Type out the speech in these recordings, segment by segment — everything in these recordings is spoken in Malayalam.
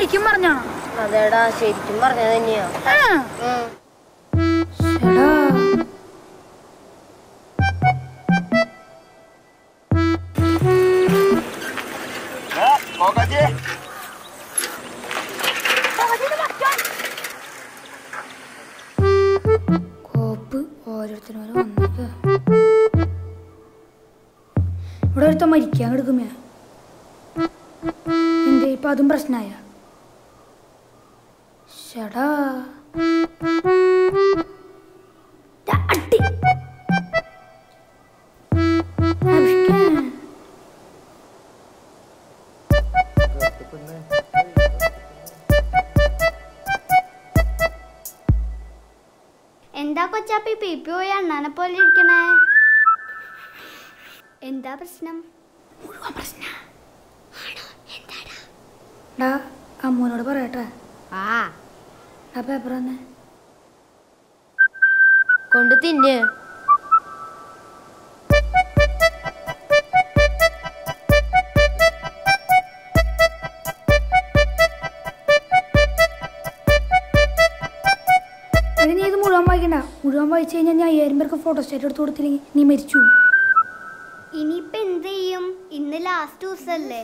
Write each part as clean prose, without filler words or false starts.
ശരിക്കും പറഞ്ഞോ? അതേടാ ശരിക്കും പറഞ്ഞത് തന്നെയാ. കോപ്പ് ഓരോരുത്തരും വന്നത് ഇവിടെ ഒരുത്ത മരിക്കാൻ എടുക്കുമേ. എന്തേ ഇപ്പൊ അതും പ്രശ്നമായ? ഷടാ അട്ടി എന്താ കൊച്ചാപ്പി പീപ്പി പോയി അണ്ണാനെ പോലെ ഇരിക്കണേ? എന്താ പ്രശ്നം? അമ്മൂനോട് പറയട്ടെ. ആ പേപ്പർ തന്നെ കൊണ്ട് തിന്ന്. നീ ഇത് മുഴുവൻ വായിക്കണ്ട. മുഴുവൻ വായിച്ചു കഴിഞ്ഞാൽ ഞാൻ 5000 പേർക്ക് ഫോട്ടോ സ്റ്റേറ്റ് എടുത്ത് കൊടുത്തില്ലെങ്കിൽ നീ മരിച്ചു. ഇനിയിപ്പോ എന്ത് ചെയ്യും? ഇന്ന് ലാസ്റ്റ് ദിവസല്ലേ?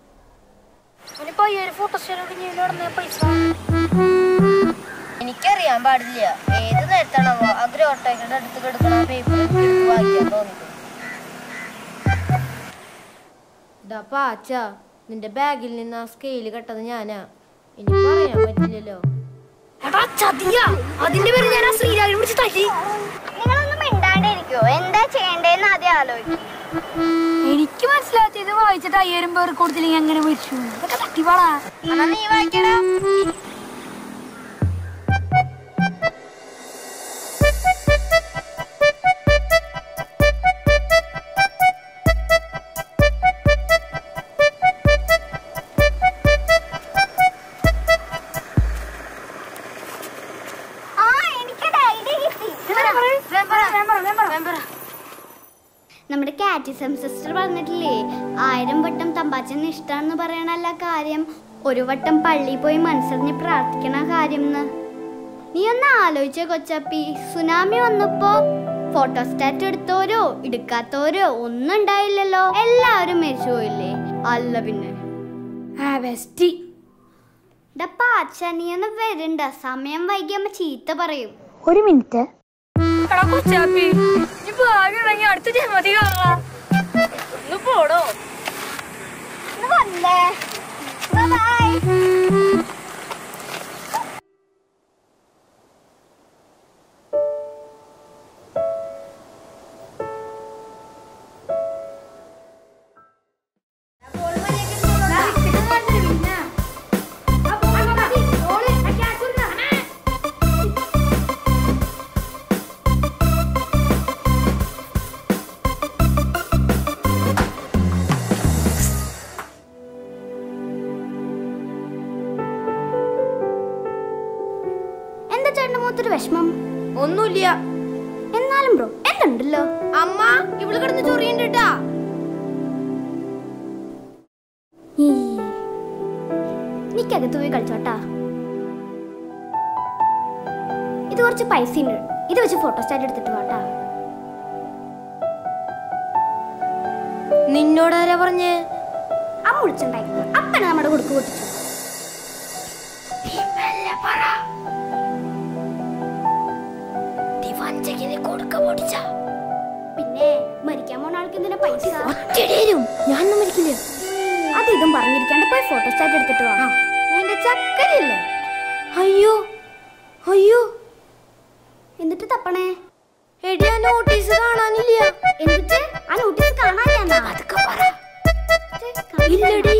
ഫോട്ടോ സ്റ്റേറ്റ് പൈസ എനിക്കറിയാൻ പാടില്ല ഏത് നേരത്താണോ അഗ്രി ഓട്ടോയുടെ അടുത്ത് കിടക്കണ പേപ്പർ എടുത്ത് വായിക്കാൻ തോന്നിക്കും. പാച്ച നിന്റെ ബാഗിൽ നിന്ന് ആ സ്കെയില് കെട്ടത് ഞാനാ. ഇനി പറയാൻ പറ്റില്ലല്ലോ. നിങ്ങളൊന്നും മിണ്ടാണ്ടിരിക്കോ? എന്താ ചെയ്യണ്ടേന്ന് ആദ്യം ആലോചിക്കും. എനിക്ക് മനസ്സിലാത്ത ഇത് വായിച്ചിട്ട് 5000 പേർക്ക് കൊടുത്തില്ലെങ്കിൽ അങ്ങനെ മരിച്ചു. തട്ടിപ്പാടാ. നീ വായിക്കടാ. നമ്മുടെ കാറ്റിസം സിസ്റ്റർ പറഞ്ഞിട്ടില്ലേ 1000 വട്ടം തമ്പാച്ചന് ഇഷ്ടാന്ന് പറയണല്ല കാര്യം, ഒരു വട്ടം പള്ളിയിൽ പോയി മനസ്സറിഞ്ഞ് പ്രാർത്ഥിക്കണ കാര്യം. നീ ഒന്ന് ആലോചിച്ച കൊച്ചപ്പി, സുനാമി വന്നപ്പോ ഫോട്ടോസ്റ്റാറ്റ് എടുത്തോരോ എടുക്കാത്തോരോ ഒന്നും ഉണ്ടായില്ലല്ലോ, എല്ലാവരും മരിച്ചു പോയില്ലേ? അല്ല പിന്നെ പാച്ച നീ ഒന്ന് വരണ്ട, സമയം വൈകിയമ്മ ചീത്ത പറയും. ഒരു മിനിറ്റ് അടുത്ത ജന്മതി പോടോ. വന്നേ ബൈ. വിഷമം ഒന്നുമില്ല. എന്നാലും ബ്രോ എന്തുണ്ടല്ലോ? അമ്മ ഇവള് കിടന്ന് ചൊറിയണ്ടാ. നീക്കകത്ത് പോയി കളിച്ചോട്ടാ. ഇത് കുറച്ച് പൈസ ഉണ്ട്, ഇത് വെച്ച് ഫോട്ടോസ്റ്റാറ്റ് എടുത്തിട്ട് വാട്ടാ. നിന്നോടാരാ പറഞ്ഞേ? അമ്മ വിളിച്ചിട്ടുണ്ടായിരുന്നു. അപ്പനെ നമ്മുടെ കൊടുക്ക് പൊട്ടിച്ചു. പിന്നെ മരിക്കാൻ പോണ ആൾക്ക് എന്തിനാ പൈസ? ഞാനൊന്നും മരിക്കില്ല. അത് ഇതും പറഞ്ഞിരിക്കാണ്ട് പോയി ഫോട്ടോസ്റ്റാറ്റ് എടുത്തിട്ട് വാ. നിന്റെ ചക്കരല്ലേ? അയ്യോ അയ്യോ എന്നിട്ട് തപ്പണേ? എടി ആ നോട്ടീസ് കാണാനില്ല. എന്നിട്ട് ആ നോട്ടീസ് കാണാനില്ല. അതൊക്കെ പറ. ഇല്ലടി.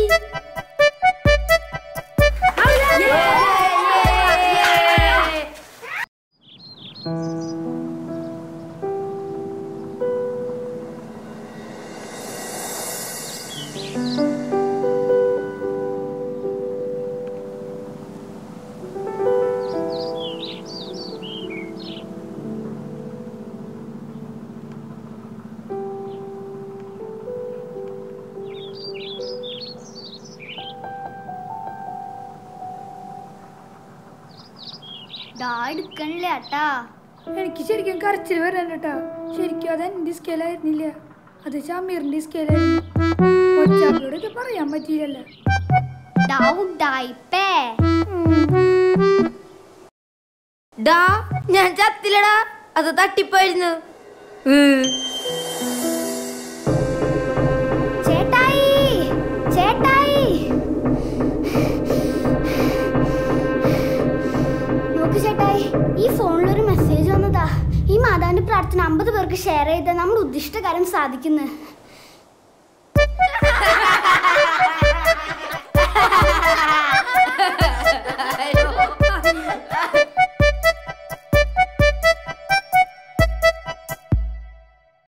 എടുക്കണില്ല ഏട്ടാ. എനിക്ക് ശരിക്കും കരച്ചിൽ വരാൻ കേട്ടാ. ശരിക്കും അത് എൻ്റെ സ്കെയിലായിരുന്നില്ല, അത് ഷമീറിന്റെ സ്കെയിലായിരുന്നു. കൊച്ചാപ്പിയോട് ഇത് പറയാൻ പറ്റിയില്ലല്ലോ. ഡാ ഞാൻ ചത്തില്ലടാ, അത് തട്ടിപ്പായിരുന്നു. ചേട്ടായി ചേട്ടായി നോക്ക് ചേട്ടായി, ഈ ഫോണിലൊരു മെസ്സേജ് വന്നതാ. ഈ മാതാവിന്റെ പ്രാർത്ഥന 50 പേർക്ക് ഷെയർ ചെയ്താൽ നമ്മൾ ഉദ്ദിഷ്ട കാര്യം സാധിക്കുന്നു.